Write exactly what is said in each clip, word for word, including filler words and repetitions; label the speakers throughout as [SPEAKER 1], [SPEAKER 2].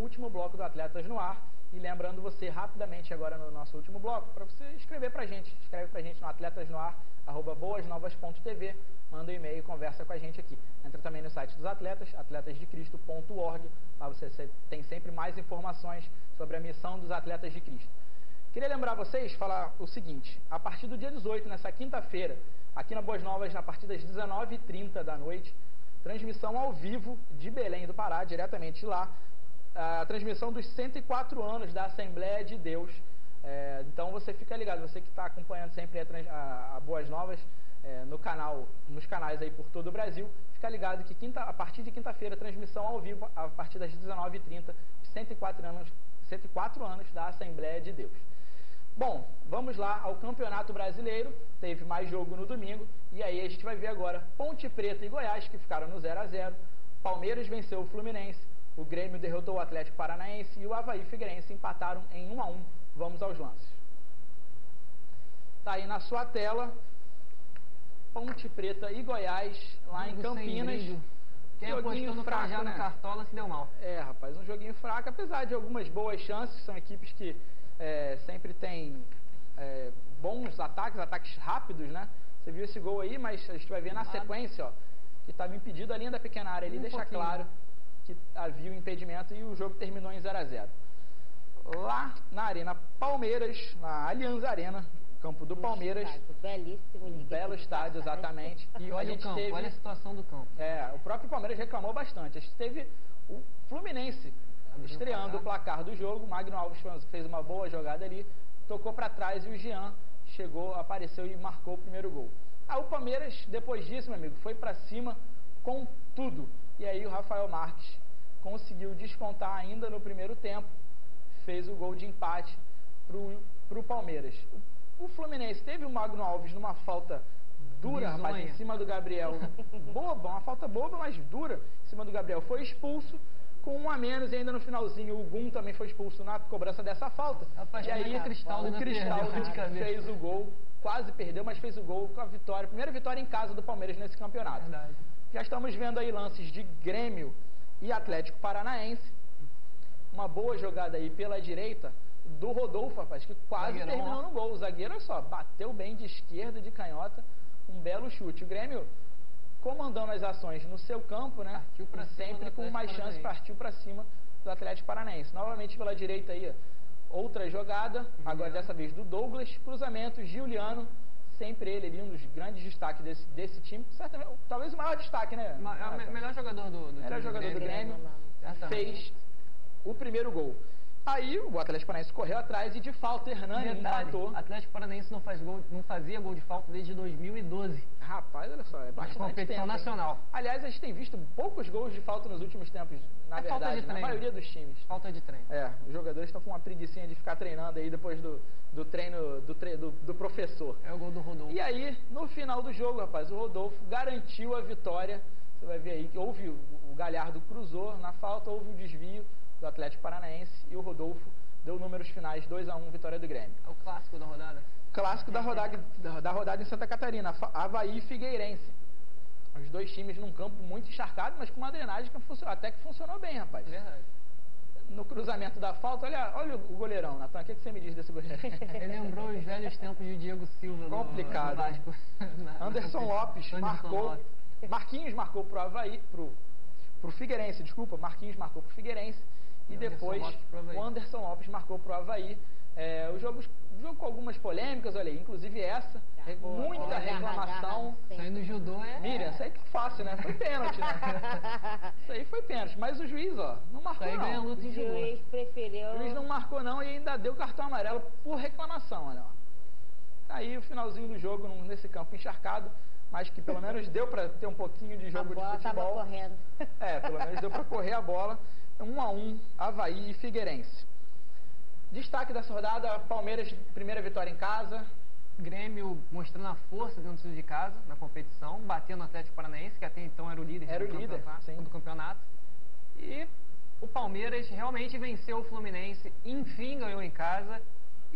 [SPEAKER 1] último bloco do Atletas no Ar. E lembrando você rapidamente agora no nosso último bloco, para você escrever pra gente. Escreve pra gente no atletasnoar, arroba boasnovas ponto tv, manda um e-mail e conversa com a gente aqui. Entra também no site dos atletas, atletas de cristo ponto org, lá você tem sempre mais informações sobre a missão dos Atletas de Cristo. Queria lembrar vocês, falar o seguinte, a partir do dia dezoito, nessa quinta-feira, aqui na Boas Novas, a partir das dezenove e trinta da noite, transmissão ao vivo de Belém do Pará, diretamente lá, a transmissão dos cento e quatro anos da Assembleia de Deus. É, então você fica ligado, você que está acompanhando sempre a, a, a Boas Novas é, no canal, nos canais aí por todo o Brasil, fica ligado que quinta, a partir de quinta-feira, transmissão ao vivo, a partir das dezenove e trinta, cento e quatro anos, cento e quatro anos da Assembleia de Deus. Bom, vamos lá ao Campeonato Brasileiro, teve mais jogo no domingo, e aí a gente vai ver agora Ponte Preta e Goiás, que ficaram no zero a zero, Palmeiras venceu o Fluminense, o Grêmio derrotou o Atlético Paranaense e o Avaí e Figueirense empataram em um a um. Vamos aos lances. Tá aí na sua tela, Ponte Preta e Goiás, lá
[SPEAKER 2] Jogo
[SPEAKER 1] em Campinas.
[SPEAKER 2] Quem apostou no
[SPEAKER 1] fraco,
[SPEAKER 2] Cajá,
[SPEAKER 1] né?
[SPEAKER 2] no Cartola se deu mal.
[SPEAKER 1] É, rapaz, um joguinho fraco, apesar de algumas boas chances, são equipes que é, sempre têm é, bons ataques, ataques rápidos, né? Você viu esse gol aí, mas a gente vai ver na sequência, ó, que estava impedido a linha da pequena área. Ele
[SPEAKER 2] Um
[SPEAKER 1] deixa
[SPEAKER 2] pouquinho.
[SPEAKER 1] claro que havia o impedimento e o jogo terminou em zero a zero. Lá na Arena Palmeiras, na Allianz Arena, campo do Palmeiras,
[SPEAKER 3] Estádio belíssimo,
[SPEAKER 1] um belo estádio, exatamente.
[SPEAKER 2] E
[SPEAKER 1] A
[SPEAKER 2] olha o
[SPEAKER 1] gente
[SPEAKER 2] campo,
[SPEAKER 1] teve-
[SPEAKER 2] olha a situação do campo.
[SPEAKER 1] É, o próprio Palmeiras reclamou bastante. A gente teve o Fluminense
[SPEAKER 2] Abriu o
[SPEAKER 1] estreando o placar do jogo. O Magno Alves fez uma boa jogada ali, tocou para trás e o Jean chegou, apareceu e marcou o primeiro gol. Aí o Palmeiras, depois disso, meu amigo, foi para cima com tudo. E aí o Rafael Marques conseguiu descontar ainda no primeiro tempo, fez o gol de empate para o Palmeiras. O, o Fluminense teve o Magno Alves numa falta dura, rapaz,
[SPEAKER 2] Bizonha.
[SPEAKER 1] em cima do Gabriel. Boba, uma falta boba, mas dura em cima do Gabriel. Foi expulso com um a menos e ainda no finalzinho o Gum também foi expulso na cobrança dessa falta.
[SPEAKER 2] Rapaz,
[SPEAKER 1] e
[SPEAKER 2] como é
[SPEAKER 1] aí
[SPEAKER 2] que o Cristaldo
[SPEAKER 1] o
[SPEAKER 2] ainda
[SPEAKER 1] Cristaldo
[SPEAKER 2] perdeu de cabeça?
[SPEAKER 1] fez o gol, quase perdeu, mas fez o gol com a vitória. Primeira vitória em casa do Palmeiras nesse campeonato.
[SPEAKER 2] Verdade.
[SPEAKER 1] Já estamos vendo aí lances de Grêmio e Atlético Paranaense. Uma boa jogada aí pela direita do Rodolfo, rapaz, que quase
[SPEAKER 2] Zagueirão,
[SPEAKER 1] terminou
[SPEAKER 2] ó.
[SPEAKER 1] no gol. O zagueiro, olha só, bateu bem de esquerda, de canhota, um belo chute. O Grêmio comandando as ações no seu campo, né?
[SPEAKER 2] Partiu pra
[SPEAKER 1] E
[SPEAKER 2] cima
[SPEAKER 1] sempre
[SPEAKER 2] do
[SPEAKER 1] com
[SPEAKER 2] Atlético
[SPEAKER 1] mais chance,
[SPEAKER 2] Paranaense.
[SPEAKER 1] partiu para cima do Atlético Paranaense. Novamente pela direita aí, ó, outra jogada, agora dessa vez do Douglas, cruzamento, Giuliano, sempre ele ali, um dos grandes destaques desse, desse time, certamente, talvez o maior destaque, né?
[SPEAKER 2] Ma- é o me-
[SPEAKER 1] Renato?
[SPEAKER 2] melhor jogador do, do
[SPEAKER 1] Melhor
[SPEAKER 2] time
[SPEAKER 1] jogador do Grêmio,
[SPEAKER 2] Certamente.
[SPEAKER 1] fez o primeiro gol. Aí o Atlético Paranaense correu atrás e de falta Hernani
[SPEAKER 2] Detalhe,
[SPEAKER 1] empatou.
[SPEAKER 2] Atlético Paranaense não, faz gol, não fazia gol de falta desde dois mil e doze.
[SPEAKER 1] Rapaz, olha só, é
[SPEAKER 2] Na
[SPEAKER 1] bastante
[SPEAKER 2] competição
[SPEAKER 1] tempo, hein?
[SPEAKER 2] nacional.
[SPEAKER 1] Aliás, a gente tem visto poucos gols de falta nos últimos tempos, na
[SPEAKER 2] É falta
[SPEAKER 1] verdade,
[SPEAKER 2] de
[SPEAKER 1] na
[SPEAKER 2] treino.
[SPEAKER 1] maioria dos times.
[SPEAKER 2] Falta de treino.
[SPEAKER 1] É, os jogadores estão com uma preguicinha de ficar treinando aí depois do, do treino do, tre- do, do professor.
[SPEAKER 2] É o gol do Rodolfo.
[SPEAKER 1] E aí, no final do jogo, rapaz, o Rodolfo garantiu a vitória. Você vai ver aí que houve o, o Galhardo cruzou na falta, houve o desvio do Atlético Paranaense e o Rodolfo deu números finais dois a um, vitória do Grêmio.
[SPEAKER 2] É o clássico da rodada.
[SPEAKER 1] Clássico da rodada, da, da rodada em Santa Catarina, Fa- Avaí e Figueirense. Os dois times num campo muito encharcado, mas com uma drenagem que funcionou, até que funcionou bem, rapaz.
[SPEAKER 2] Verdade.
[SPEAKER 1] No cruzamento da falta, olha, olha o goleirão, Natan, o que, que você me diz desse goleiro?
[SPEAKER 2] Ele lembrou os velhos tempos de Diego Silva no-
[SPEAKER 1] Complicado,
[SPEAKER 2] no Vasco. Na- na
[SPEAKER 1] Anderson
[SPEAKER 2] competição.
[SPEAKER 1] Lopes
[SPEAKER 2] Anderson
[SPEAKER 1] marcou,
[SPEAKER 2] Lopes.
[SPEAKER 1] Marquinhos marcou pro Avaí, pro, pro Figueirense, desculpa, Marquinhos marcou pro Figueirense e
[SPEAKER 2] Anderson
[SPEAKER 1] depois
[SPEAKER 2] Lopes pro Avaí.
[SPEAKER 1] o Anderson Lopes marcou pro Avaí. É, o jogo, o jogo com algumas polêmicas, olha aí, inclusive essa,
[SPEAKER 3] Tá bom.
[SPEAKER 1] muita
[SPEAKER 3] Olha,
[SPEAKER 1] reclamação.
[SPEAKER 2] Isso aí no judô é...
[SPEAKER 1] Miriam, isso aí tá fácil, né? Foi pênalti, né? Isso aí foi pênalti, mas o juiz, ó, não
[SPEAKER 2] Isso
[SPEAKER 1] marcou
[SPEAKER 2] aí ganha
[SPEAKER 1] não.
[SPEAKER 2] luta
[SPEAKER 3] O
[SPEAKER 2] em judô.
[SPEAKER 3] juiz preferiu.
[SPEAKER 1] O juiz não marcou não e ainda deu cartão amarelo por reclamação, olha ó. Aí o finalzinho do jogo num- nesse campo encharcado, mas que pelo menos deu para ter um pouquinho de
[SPEAKER 3] A
[SPEAKER 1] jogo de
[SPEAKER 3] bola tava
[SPEAKER 1] futebol.
[SPEAKER 3] correndo.
[SPEAKER 1] É, pelo menos deu para correr a bola. Um a um, Avaí e Figueirense. Destaque dessa rodada, Palmeiras, primeira vitória em casa.
[SPEAKER 2] Grêmio mostrando a força dentro de casa na competição, batendo o Atlético Paranaense, que até então era o líder,
[SPEAKER 1] Era
[SPEAKER 2] do,
[SPEAKER 1] o líder,
[SPEAKER 2] campeonato,
[SPEAKER 1] sim.
[SPEAKER 2] do campeonato. E o Palmeiras realmente venceu o Fluminense, enfim ganhou em casa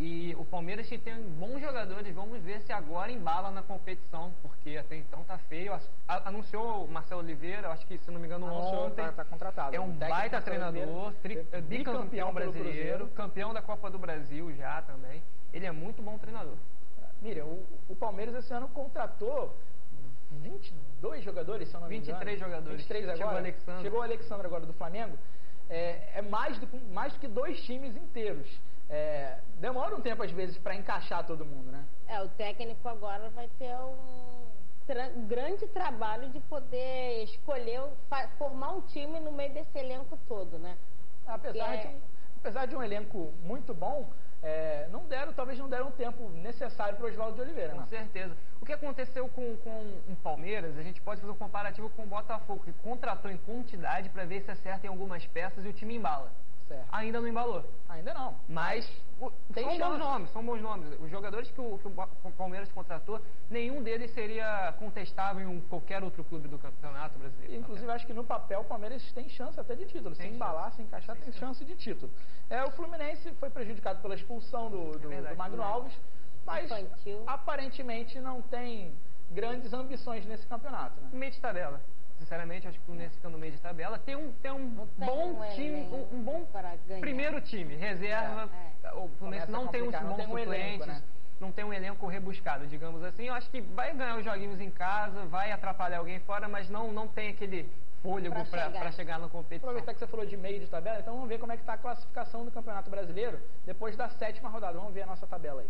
[SPEAKER 2] E o Palmeiras que tem bons jogadores, vamos ver se agora embala na competição, porque até então tá feio. A, anunciou o Marcelo Oliveira, acho que se não me engano
[SPEAKER 1] Anunciou,
[SPEAKER 2] ontem.
[SPEAKER 1] Tá, tá contratado.
[SPEAKER 2] É um baita treinador, tri, bicampeão brasileiro, campeão da Copa do Brasil já também. Ele é muito bom treinador.
[SPEAKER 1] Miriam, o, o Palmeiras esse ano contratou vinte e dois jogadores, se eu não me engano.
[SPEAKER 2] vinte e três jogadores.
[SPEAKER 1] vinte e três agora.
[SPEAKER 2] Chegou o Alexandre.
[SPEAKER 1] Chegou o Alexandre agora do Flamengo. É, é mais, do, mais do que dois times inteiros. É, demora um tempo, às vezes, para encaixar todo mundo, né?
[SPEAKER 3] É, o técnico agora vai ter um tra grande trabalho de poder escolher, formar um time no meio desse elenco todo, né?
[SPEAKER 1] Apesar, é... de, um, apesar de um elenco muito bom, é, não deram, talvez não deram o tempo necessário para o Oswaldo de Oliveira,
[SPEAKER 2] Com
[SPEAKER 1] né?
[SPEAKER 2] certeza. O que aconteceu com, com o Palmeiras, a gente pode fazer um comparativo com o Botafogo, que contratou em quantidade para ver se acerta em algumas peças e o time embala.
[SPEAKER 1] Certo.
[SPEAKER 2] Ainda não embalou.
[SPEAKER 1] Ainda não.
[SPEAKER 2] Mas o,
[SPEAKER 1] Tem
[SPEAKER 2] são
[SPEAKER 1] chance.
[SPEAKER 2] bons nomes, são bons nomes. Os jogadores que o, que o Palmeiras contratou, nenhum deles seria contestável em um, qualquer outro clube do Campeonato Brasileiro.
[SPEAKER 1] Inclusive, acho que no papel o Palmeiras tem chance até de título.
[SPEAKER 2] Tem
[SPEAKER 1] se embalar,
[SPEAKER 2] chance.
[SPEAKER 1] se encaixar, tem, tem chance de título. É, o Fluminense foi prejudicado pela expulsão do, do, é verdade, do Magno Alves, mas
[SPEAKER 3] Infantil.
[SPEAKER 1] aparentemente não tem grandes ambições nesse campeonato, né?
[SPEAKER 2] Meio de tabela. Sinceramente, acho que o Fluminense fica no meio de tabela. Tem um, tem um
[SPEAKER 3] tem
[SPEAKER 2] bom
[SPEAKER 3] um
[SPEAKER 2] time, um, um bom primeiro time. Reserva.
[SPEAKER 3] É, é.
[SPEAKER 2] O Fluminense não tem uns bons
[SPEAKER 1] um
[SPEAKER 2] suplentes.
[SPEAKER 1] Elenco, né?
[SPEAKER 2] Não tem um elenco rebuscado, digamos assim. Eu acho que vai ganhar os joguinhos em casa, vai atrapalhar alguém fora, mas não, não tem aquele fôlego para chegar. chegar na competição.
[SPEAKER 1] Aproveitar que você falou de meio de tabela, então vamos ver como é que está a classificação do Campeonato Brasileiro depois da sétima rodada. Vamos ver a nossa tabela aí.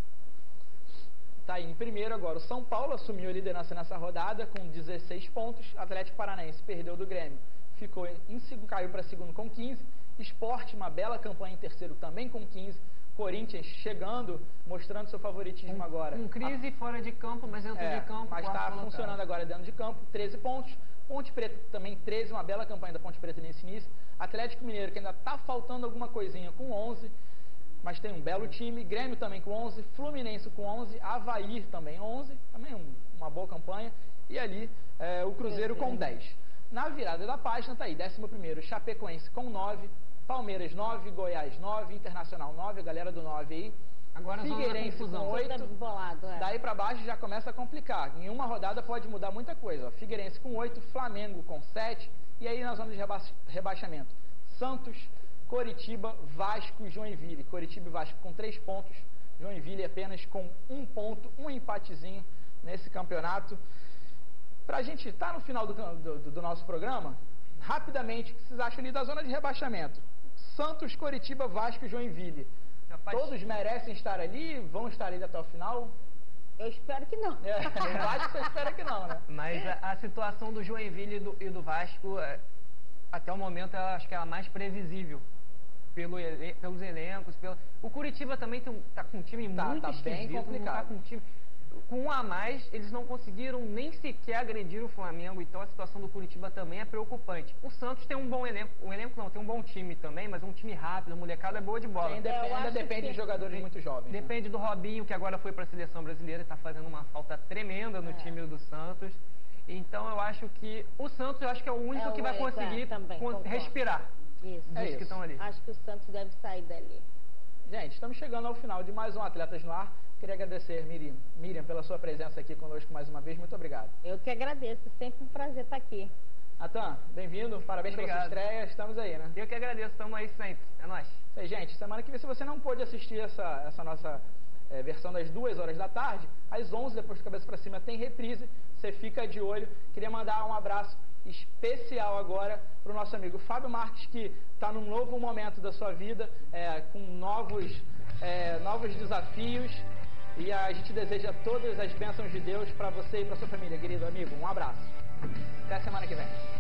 [SPEAKER 1] Tá aí em primeiro agora. O São Paulo assumiu a liderança nessa rodada com dezesseis pontos. Atlético Paranaense perdeu do Grêmio, ficou em segundo, caiu para segundo com quinze. Sport, uma bela campanha em terceiro também com quinze. Corinthians chegando, mostrando seu favoritismo
[SPEAKER 2] um,
[SPEAKER 1] agora.
[SPEAKER 2] Com crise a... fora de campo, mas dentro
[SPEAKER 1] é,
[SPEAKER 2] de campo.
[SPEAKER 1] Mas está funcionando agora dentro de campo, treze pontos. Ponte Preta também treze, uma bela campanha da Ponte Preta nesse início. Atlético Mineiro, que ainda está faltando alguma coisinha, com onze. Mas tem um belo time. Grêmio também com onze, Fluminense com onze, Avaí também onze, também um, uma boa campanha. E ali é, o Cruzeiro com dez. Na virada da página tá aí, décimo primeiro, Chapecoense com nove, Palmeiras nove, Goiás nove, Internacional nove, a galera do nove aí.
[SPEAKER 2] Agora
[SPEAKER 1] Figueirense com oito,
[SPEAKER 3] bolado, é.
[SPEAKER 1] Daí para baixo já começa a complicar. Em uma rodada pode mudar muita coisa. Ó. Figueirense com oito, Flamengo com sete, e aí na zona de reba rebaixamento, Santos, Coritiba, Vasco e Joinville. Coritiba e Vasco com três pontos, Joinville apenas com um ponto, um empatezinho nesse campeonato. Para a gente estar tá no final do, do, do nosso programa, rapidamente, o que vocês acham ali da zona de rebaixamento? Santos, Coritiba, Vasco e Joinville. Rapaz, todos merecem estar ali? Vão estar ali até o final?
[SPEAKER 3] Eu espero que não.
[SPEAKER 1] É, o Vasco você espera que não, né?
[SPEAKER 2] Mas a, a situação do Joinville e do, e do Vasco, é, até o momento, eu acho que é a mais previsível. Pelo, pelos elencos, pelo... O Curitiba também tem um, tá com um time tá, muito
[SPEAKER 1] tá
[SPEAKER 2] esquisito,
[SPEAKER 1] bem complicado.
[SPEAKER 2] Tá com um time... Com um a mais, eles não conseguiram nem sequer agredir o Flamengo, então a situação do Curitiba também é preocupante. O Santos tem um bom elenco, um elenco não, tem um bom time também, mas um time rápido, a molecada é boa de bola.
[SPEAKER 1] Ainda, é, ainda depende que... de jogadores muito jovens.
[SPEAKER 2] Depende
[SPEAKER 1] né?
[SPEAKER 2] do Robinho, que agora foi para a seleção brasileira e está fazendo uma falta tremenda no é. time do Santos. Então eu acho que o Santos, eu acho que é o único é, que vai conseguir é, também, con respirar.
[SPEAKER 3] Isso.
[SPEAKER 1] É
[SPEAKER 3] isso.
[SPEAKER 1] que estão
[SPEAKER 2] ali.
[SPEAKER 3] Acho que o Santos deve sair dali.
[SPEAKER 1] Gente, estamos chegando ao final de mais um Atletas no Ar. Queria agradecer, Miriam, Miriam, pela sua presença aqui conosco mais uma vez. Muito obrigado.
[SPEAKER 3] Eu que agradeço. Sempre um prazer estar aqui.
[SPEAKER 1] Natan, bem-vindo. Parabéns
[SPEAKER 2] Obrigado.
[SPEAKER 1] pela sua estreia. Estamos aí, né?
[SPEAKER 2] Eu que agradeço. Estamos aí sempre. É nóis.
[SPEAKER 1] Isso aí, gente. Semana que vem, se você não pôde assistir essa, essa nossa é, versão das duas horas da tarde, às onze, depois de Cabeça para Cima, tem reprise. Você fica de olho. Queria mandar um abraço especial agora para o nosso amigo Fábio Marques, que está num novo momento da sua vida, é, com novos, é, novos desafios, e a gente deseja todas as bênçãos de Deus para você e para sua família, querido amigo. Um abraço. Até a semana que vem.